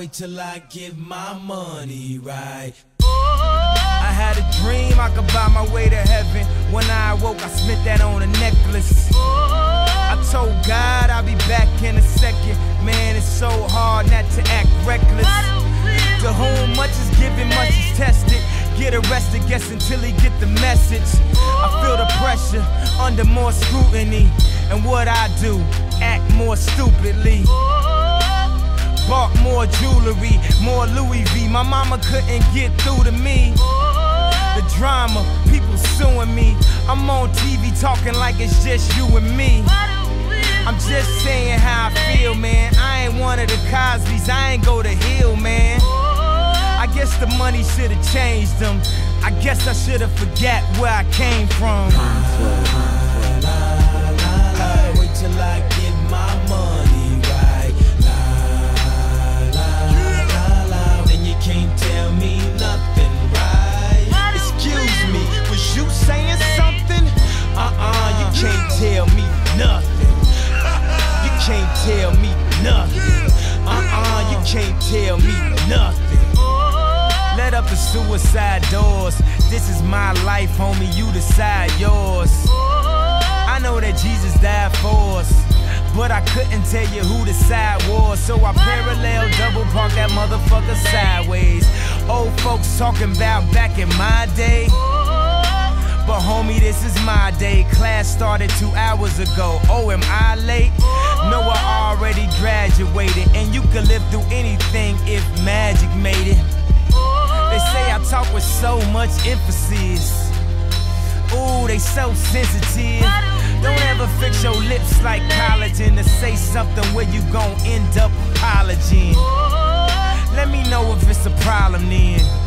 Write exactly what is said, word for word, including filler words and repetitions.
wait till I get my money right. I had a dream I could buy my way to heaven. When I awoke, I spent that on a necklace. I told God I'll be back in a second. Man, it's so hard not to act reckless. To whom much is given, much is tested. Get arrested, guess until he get the message. I feel the pressure, under more scrutiny. And what I do, act more stupidly. Bought more jewelry, more Louis V. My mama couldn't get through to me. The drama, people suing me. I'm on T V talking like it's just you and me. I'm just saying how I feel, man. I ain't one of the Cosbys, I ain't go to Hill, man. I guess the money should've changed them. I guess I should've forgot where I came from. La, la, la, la, wait till I get my money right. La, la, la, la, then you can't tell me nothing, right? Excuse me, was you saying something? Uh-uh, you can't tell me nothing. You can't tell me nothing. Uh-uh, you can't tell me nothing. Let up the suicide doors. This is my life, homie, you decide yours. I know that Jesus died for us, but I couldn't tell you who the side was. So I parallel double park that motherfucker sideways. Old folks talking about back in my day, but homie, this is my day. Class started two hours ago. Oh, am I late? No, I already graduated. And you could live through anything if magic made it. They say I talk with so much emphasis. Ooh, they so sensitive. Don't ever fix your lips like collagen to say something where you gon' end up apologizing. Let me know if it's a problem then.